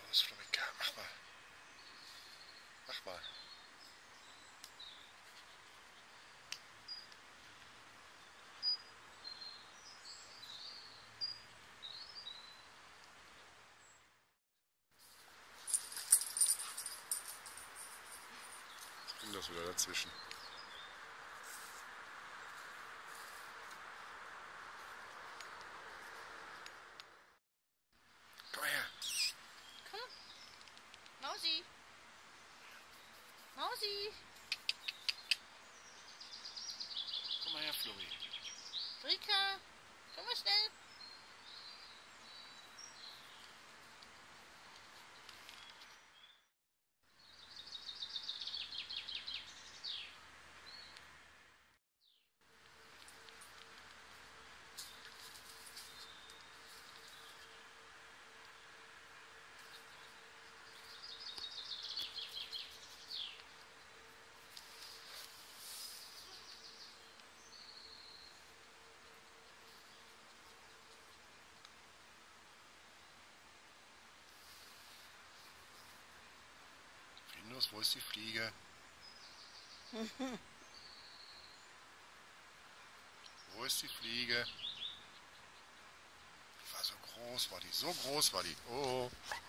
Los, Florika, mach mal. Mach mal. Ich bin das wieder dazwischen. Komm her. Komm. Mausi. Mausi. Komm mal her, Flori. Rika. Komm mal schnell. Findus, wo ist die Fliege? Wo ist die Fliege? Die war so groß, war die. So groß war die. Oh.